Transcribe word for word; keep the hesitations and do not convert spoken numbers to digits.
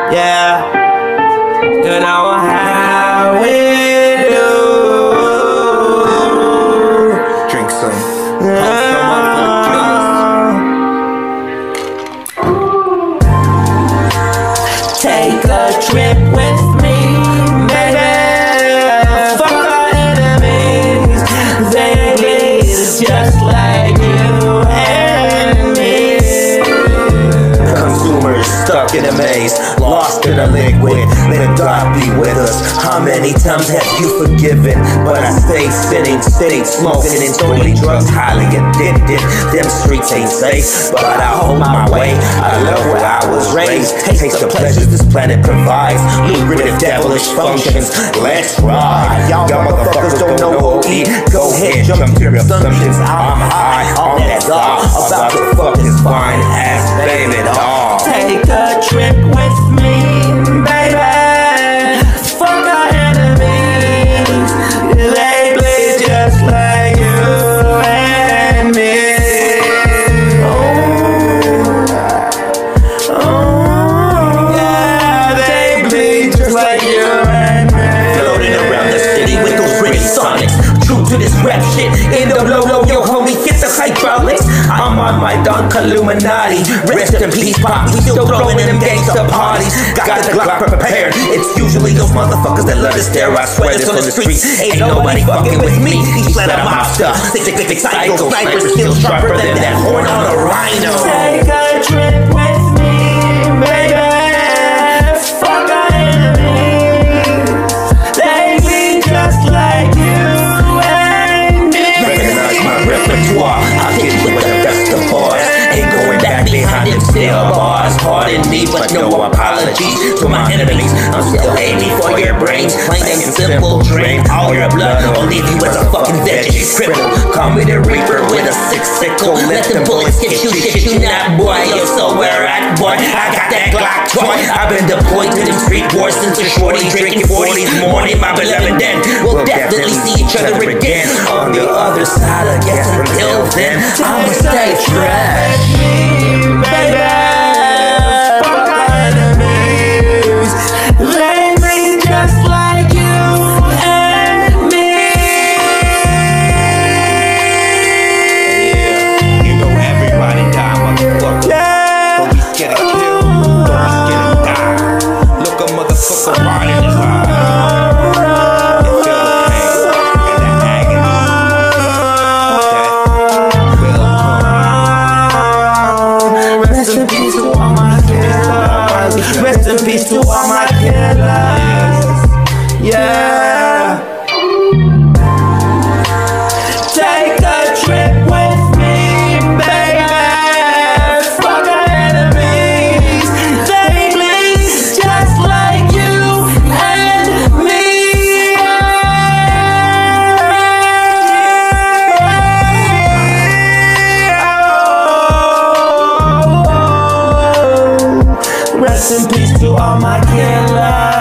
Yeah, you know how we do. Drink some. Pump some up for the killers. Take a trip with me, baby. Fuck our enemies. They bleed just like you and me. Consumers stuck in a maze, lost in a liquid. Let God be with us. How many times have you forgiven? But I stay sinning, stay smoking and totally drugs, highly addicted. Them streets ain't safe, but I hold my way. I love where I was raised. Taste the pleasures this planet provides. Lucrative devilish functions. Let's ride. Y'all motherfuckers don't know O E. Go ahead, jump to your assumptions. I'm high on that dog, about to fuck this fine ass baby doll. Take a trip with me, baby. Fuck our enemies. They bleed just like you and me. Oh, oh, yeah, they bleed just like you and me. Floating around the city with those British sonics. True to this rap shit, in the low low, yo homie, hit the hydraulics. I'm on my Don Illuminati. Rest in peace, pop. We still throwing them gangsta parties. Got the Glock prepared. It's usually those motherfuckers that love to stare. I swear this on the streets. Ain't nobody fucking with me. Each letter mobster, sick, sick, sick, psycho sniper, still sharper than that horn on a rhino. Take a trip with me, baby. Fuck our enemies. They bleed just like you and me. Recognize my repertoire. I hit you with the best of bars. Ain't going back behind them steel bars. Pardon me, but no apologies to my enemies. I'm still aiming for your brains. Plain and simple, drain all your blood or leave you as a fucking veggie cripple. Call me the reaper with a six sickle. Let the bullets get you, shit you not, boy. Yo, so where at, boy? I got that Glock toy. I've been deployed to them street wars since a shorty drinking forties morning. My beloved, then we'll definitely see each other again on the other side. I guess until then, I'ma stay trash. Baby, fuck our enemies. They bleed just like you and me. Yeah, you know everybody die, motherfucker. Yeah. Don't be scared to kill, don't be scared to die. Look a motherfucker right in his eye. You feel the pain and the agony. That will come. Rest in peace to all my killers. Rest in peace to all my killers. Yeah. Take a trip with me, baby. Fuck our enemies. They bleed just like you and me. Rest in peace to all my killers.